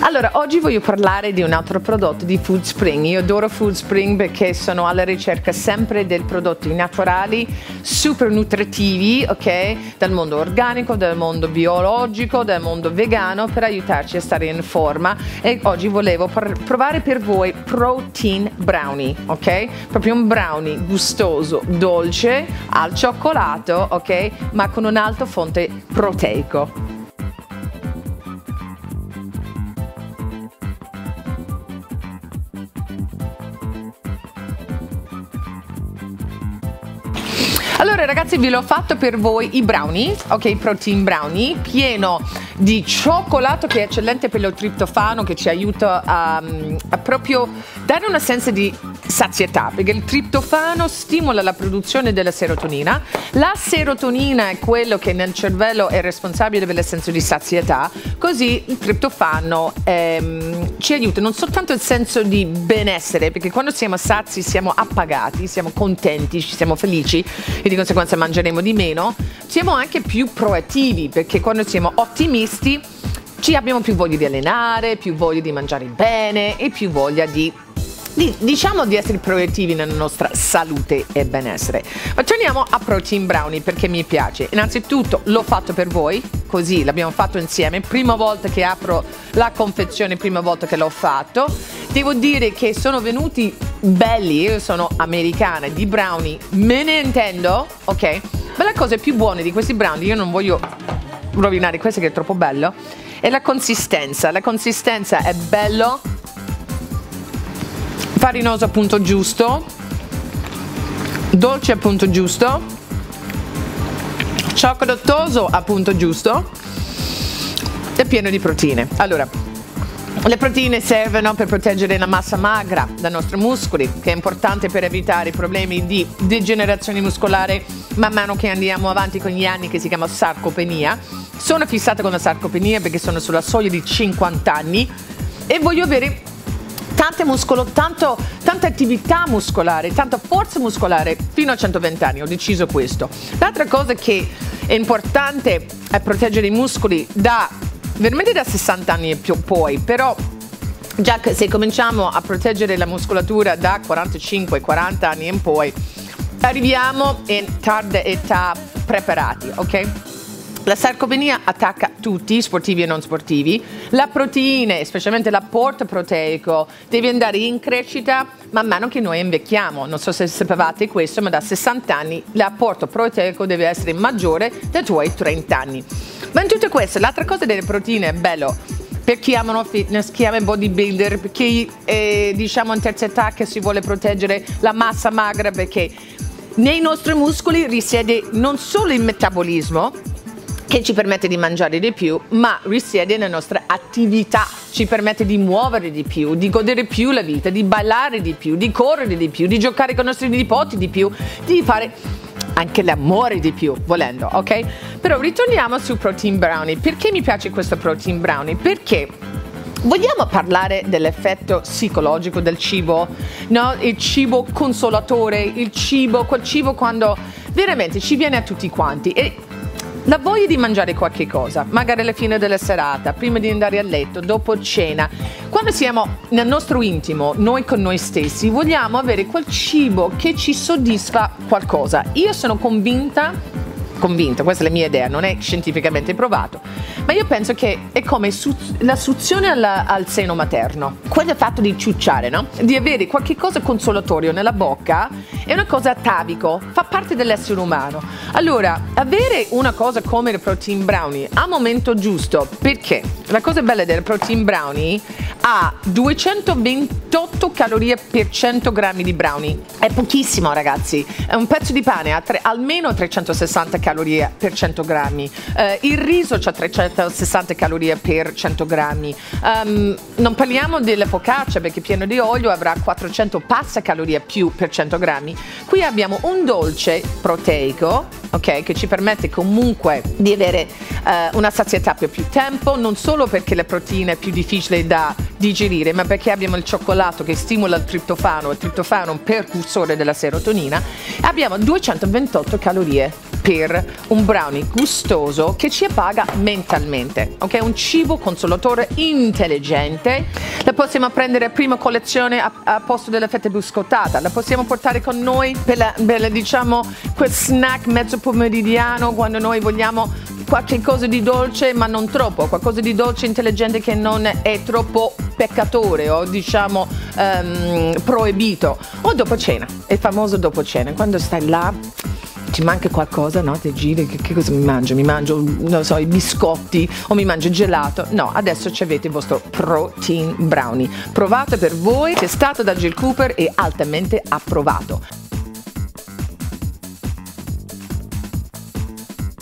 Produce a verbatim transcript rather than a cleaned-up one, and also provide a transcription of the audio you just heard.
Allora, oggi voglio parlare di un altro prodotto di Food Spring. Io adoro Food Spring perché sono alla ricerca sempre dei prodotti naturali, super nutritivi, ok? Dal mondo organico, dal mondo biologico, dal mondo vegano, per aiutarci a stare in forma. E oggi volevo provare per voi Protein Brownie, ok? Proprio un brownie gustoso, dolce, al cioccolato, ok? Ma con un alto fonte proteico. Allora ragazzi, vi l'ho fatto per voi i brownie, ok, protein brownie, pieno di cioccolato che è eccellente per lo triptofano, che ci aiuta a, a proprio dare una senso di sazietà, perché il triptofano stimola la produzione della serotonina. La serotonina è quello che nel cervello è responsabile per il senso di sazietà, così il triptofano ehm, ci aiuta non soltanto il senso di benessere, perché quando siamo sazi siamo appagati, siamo contenti, siamo felici e di conseguenza mangeremo di meno, siamo anche più proattivi, perché quando siamo ottimisti ci abbiamo più voglia di allenare, più voglia di mangiare bene e più voglia di Di, diciamo di essere proattivi nella nostra salute e benessere. Ma torniamo a Protein Brownie, perché mi piace. Innanzitutto l'ho fatto per voi, così l'abbiamo fatto insieme, prima volta che apro la confezione, prima volta che l'ho fatto. Devo dire che sono venuti belli, io sono americana, di brownie me ne intendo, ok? Ma la cosa più buona di questi brownie, io non voglio rovinare questo che è troppo bello, è la consistenza. La consistenza è bello, farinoso al punto giusto, dolce al punto giusto, cioccolatoso al punto giusto e pieno di proteine. Allora, le proteine servono per proteggere la massa magra dai nostri muscoli, che è importante per evitare i problemi di degenerazione muscolare man mano che andiamo avanti con gli anni, che si chiama sarcopenia. Sono fissata con la sarcopenia perché sono sulla soglia di cinquanta anni e voglio avere tante muscolo, tanto, tanta attività muscolare, tanta forza muscolare fino a centoventi anni, ho deciso questo. L'altra cosa che è importante è proteggere i muscoli da, veramente da sessanta anni e più poi, però già che se cominciamo a proteggere la muscolatura da quarantacinque quaranta anni in poi, arriviamo in tarda età preparati, ok? La sarcopenia attacca tutti, sportivi e non sportivi. La proteina, specialmente l'apporto proteico, deve andare in crescita man mano che noi invecchiamo. Non so se sapevate questo, ma da sessanta anni l'apporto proteico deve essere maggiore dei tuoi trenta anni. Ma in tutto questo, l'altra cosa delle proteine è bello per chi amano fitness, chi ama bodybuilder, per chi è, diciamo, in terza età, che si vuole proteggere la massa magra, perché nei nostri muscoli risiede non solo il metabolismo, che ci permette di mangiare di più, ma risiede nella nostra attività, ci permette di muovere di più, di godere più la vita, di ballare di più, di correre di più, di giocare con i nostri nipoti di più, di fare anche l'amore di più, volendo, ok? Però ritorniamo su Protein Brownie. Perché mi piace questo Protein Brownie? Perché vogliamo parlare dell'effetto psicologico del cibo, no? Il cibo consolatore, il cibo, quel cibo quando veramente ci viene a tutti quanti e la voglia di mangiare qualche cosa, magari alla fine della serata, prima di andare a letto, dopo cena. Quando siamo nel nostro intimo, noi con noi stessi, vogliamo avere quel cibo che ci soddisfa qualcosa. Io sono convinta, convinta, questa è la mia idea, non è scientificamente provato, ma io penso che è come su- la suzione alla, al seno materno. Quello fatto di ciucciare, no? Di avere qualche cosa consolatorio nella bocca è una cosa atavico, fa parte dell'essere umano. Allora, avere una cosa come il Protein Brownie al momento giusto, perché la cosa bella del Protein Brownie ha duecentoventotto calorie per cento grammi di brownie. È pochissimo, ragazzi. È un pezzo di pane ha tre, almeno trecentosessanta calorie per cento grammi. Uh, il riso ha trecentosessanta calorie per cento grammi. Um, non parliamo della focaccia, perché pieno di olio avrà quattrocento passa calorie più per cento grammi. Qui abbiamo un dolce proteico, ok, che ci permette comunque di avere uh, una sazietà per più tempo, non solo perché la proteina è più difficile da digerire, ma perché abbiamo il cioccolato che stimola il triptofano, il triptofano è un precursore della serotonina. Abbiamo duecentoventotto calorie per un brownie gustoso che ci appaga mentalmente, ok? Un cibo consolatore intelligente. La possiamo prendere a prima collezione a, a posto della fetta biscottata, la possiamo portare con noi per, la, per la, diciamo quel snack mezzo pomeridiano quando noi vogliamo qualche cosa di dolce ma non troppo, qualcosa di dolce intelligente che non è troppo peccatore o diciamo um, proibito, o dopo cena, è famoso dopo cena, quando stai là ti manca qualcosa, no? Ti giri, che, che cosa mi mangio? Mi mangio, non so, i biscotti o mi mangio il gelato? No, adesso ci avete il vostro protein brownie, provato per voi, testato da Jill Cooper e altamente approvato.